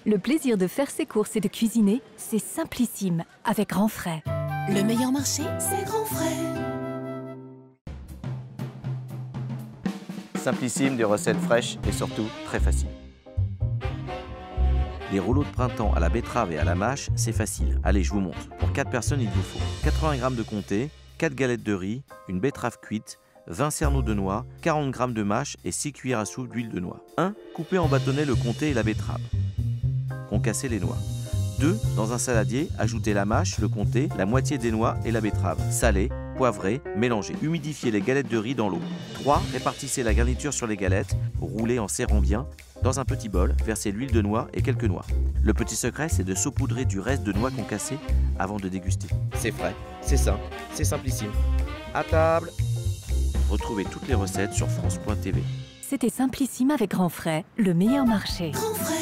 Le plaisir de faire ses courses et de cuisiner, c'est Simplissime avec Grand Frais. Le meilleur marché, c'est Grand Frais. Simplissime, des recettes fraîches et surtout très faciles. Les rouleaux de printemps à la betterave et à la mâche, c'est facile. Allez, je vous montre. Pour 4 personnes, il vous faut 80 g de comté, 4 galettes de riz, une betterave cuite, 20 cerneaux de noix, 40 g de mâche et 6 cuillères à soupe d'huile de noix. 1. Coupez en bâtonnets le comté et la betterave. Concassez les noix. 2. Dans un saladier, ajoutez la mâche, le comté, la moitié des noix et la betterave. Salez, poivrez, mélangez. Humidifiez les galettes de riz dans l'eau. 3. Répartissez la garniture sur les galettes, roulez en serrant bien. Dans un petit bol, versez l'huile de noix et quelques noix. Le petit secret, c'est de saupoudrer du reste de noix concassées avant de déguster. C'est frais, c'est sain, c'est simplissime. À table! Retrouvez toutes les recettes sur France.tv. C'était Simplissime avec Grand Frais, le meilleur marché. Grand Frais.